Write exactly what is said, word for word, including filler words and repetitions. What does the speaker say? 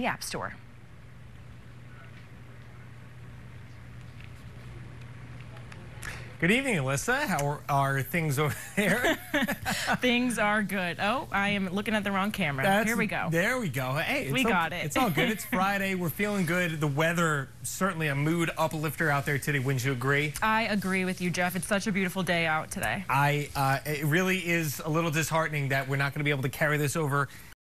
the App Store. Good evening, Alyssa. How are, are things over there? Things are good. Oh, I am looking at the wrong camera. That's, Here we go. There we go. Hey, we all, got it. It's all good. It's Friday. We're feeling good. The weather, certainly a mood uplifter out there today. Wouldn't you agree? I agree with you, Geoff. It's such a beautiful day out today. I. Uh, it really is a little disheartening that we're not going to be able to carry this over